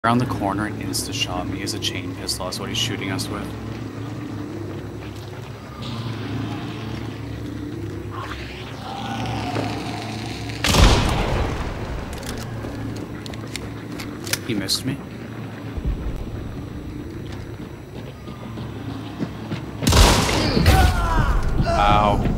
Around the corner and insta-shot me as a chain pistol. That's what he's shooting us with. He missed me. Ow.